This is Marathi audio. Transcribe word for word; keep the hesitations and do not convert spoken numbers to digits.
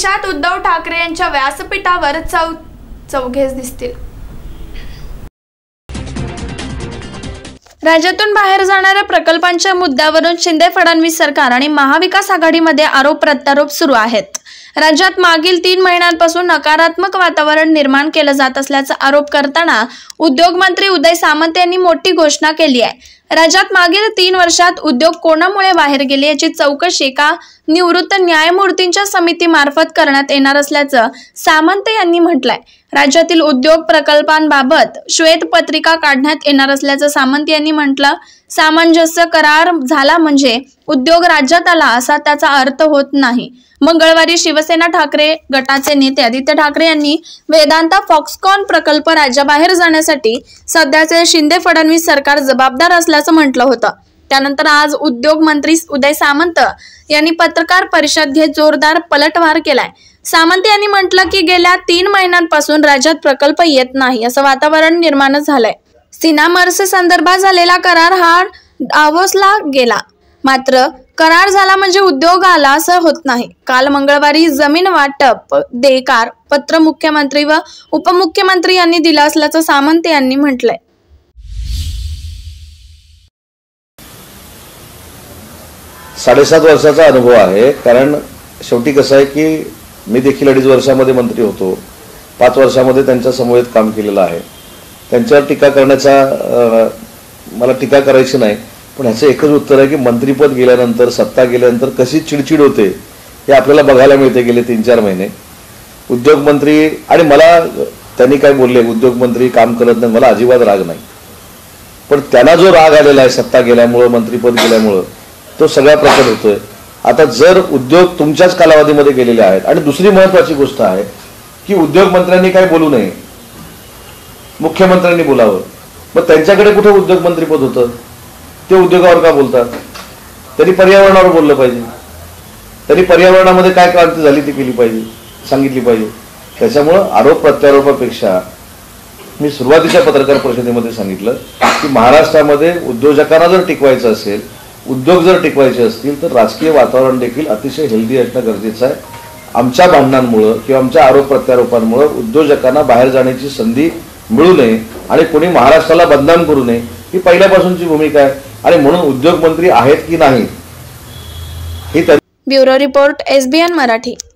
भविष्यात उद्धव ठाकरे यांच्या व्यासपीठावर चौ चौघेच दिसतील। राज्यातून बाहेर जाणाऱ्या प्रकल्पांच्या मुद्द्यावरून शिंदे फडणवीस सरकार आणि महाविकास आघाडीमध्ये आरोप प्रत्यारोप सुरू आहेत। राज्यात मागील तीन महिन्यांपासून नकारात्मक वातावरण निर्माण केलं जात असल्याचा आरोप करताना उद्योग मंत्री उदय सामंत यांनी मोठी घोषणा केली आहे। राज्यात मागील तीन वर्षात उद्योग कोणामुळे बाहेर गेले याची चौकशी एका निवृत्त न्यायमूर्तींच्या समितीमार्फत करण्यात येणार असल्याचं सामंत यांनी म्हटलंय। राज्यातील उद्योग प्रकल्पांबाबत श्वेतपत्रिका काढण्यात येणार असल्याचं सामंत यांनी म्हटलं। सामंजस्य करार झाला म्हणजे उद्योग राज्यात आला असा त्याचा अर्थ होत नाही। मंगळवारी शिवसेना ठाकरे गटाचे नेते आदित्य ठाकरे यांनी वेदांता फॉक्सकॉन प्रकल्प राज्याबाहेर जाण्यासाठी सध्याचे शिंदे फडणवीस सरकार जबाबदार असल्याचं म्हटलं होतं। त्यानंतर आज उद्योग मंत्री उदय सामंत यांनी पत्रकार परिषद घेत जोरदार पलटवार केलाय। सामंत यांनी म्हटलं की गेल्या तीन महिन्यांपासून राज्यात प्रकल्प येत नाही असं वातावरण निर्माण झालंय। सिनामर्स संदर्भात झालेला करार हा डाव्होसला गेला, मात्र करार झाला म्हणजे उद्योग आला असं होत नाही। काल मंगळवारी जमीन वाटप देकार पत्र मुख्यमंत्री व उपमुख्यमंत्री यांनी दिलं असल्याचं सामंत यांनी म्हटलंय। साडेसात वर्षाचा अनुभव आहे, कारण शेवटी कसं आहे की मी देखील अडीच वर्षामध्ये मंत्री होतो, पाच वर्षामध्ये त्यांच्या समवेत काम केलेलं आहे। त्यांच्यावर टीका करण्याचा मला टीका करायची नाही, पण ह्याचं एकच उत्तर आहे की मंत्रीपद गेल्यानंतर सत्ता गेल्यानंतर कशी चिडचिड होते हे आपल्याला बघायला मिळते गेले तीन चार महिने। उद्योगमंत्री आणि मला त्यांनी काय बोलले, उद्योगमंत्री काम करत नाही, मला अजिबात राग नाही, पण त्यांना जो राग आलेला आहे सत्ता गेल्यामुळं मंत्रीपद गेल्यामुळं तो सगळा प्रकट होतोय। आता जर उद्योग तुमच्याच कालावधीमध्ये गेलेले आहेत आणि दुसरी महत्वाची गोष्ट आहे की उद्योगमंत्र्यांनी काय बोलू नये, मुख्यमंत्र्यांनी बोलावं, मग त्यांच्याकडे कुठे उद्योगमंत्रीपद होतं, ते उद्योगावर का बोलतात? त्यांनी पर्यावरणावर बोललं पाहिजे, त्यांनी पर्यावरणामध्ये काय क्रांती झाली ती केली पाहिजे, सांगितली पाहिजे। त्याच्यामुळं आरोप प्रत्यारोपापेक्षा मी सुरुवातीच्या पत्रकार परिषदेमध्ये सांगितलं की महाराष्ट्रामध्ये उद्योजकांना जर टिकवायचं असेल, उद्योग जर टिकवायचे असतील तर राजकीय वातावरण देखील अतिशय हेल्दी असणं गरजेचं आहे। आमच्या भांडणांमुळं किंवा आमच्या आरोप प्रत्यारोपांमुळं उद्योजकांना बाहेर जाण्याची संधी मिळू नये आणि कोणी महाराष्ट्राला बदनाम करू नये ही पहिल्यापासूनची भूमिका आहे, आणि म्हणून उद्योग मंत्री आहेत की नाही ही। Bureau report SBN Marathi.